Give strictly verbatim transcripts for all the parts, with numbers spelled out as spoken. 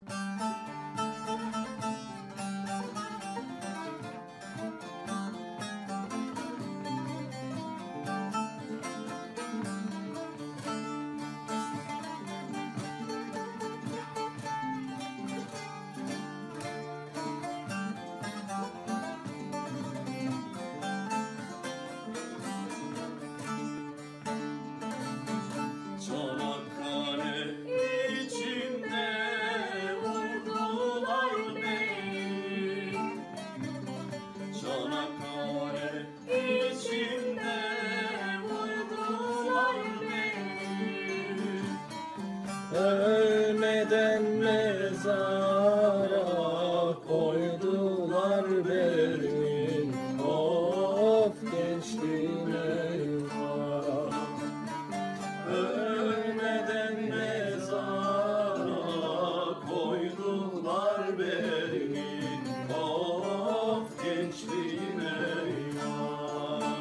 Çanakkale içinde vurdular beni. Çanakkale içinde vurdular beni. Ölmeden mezara koydular beni. Of gençliğim eyvah. Ölmeden mezara koydular beni. Of gençliğim eyvah.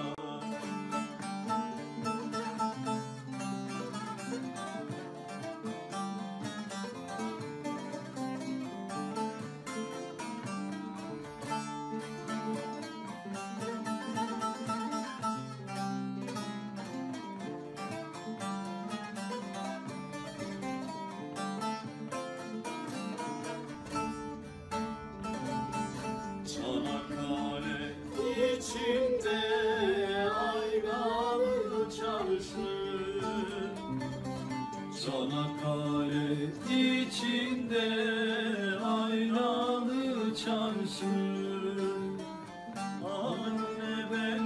Çanakkale içinde aynalı çarşı. Çanakkale içinde aynalı çarşı. Anne ben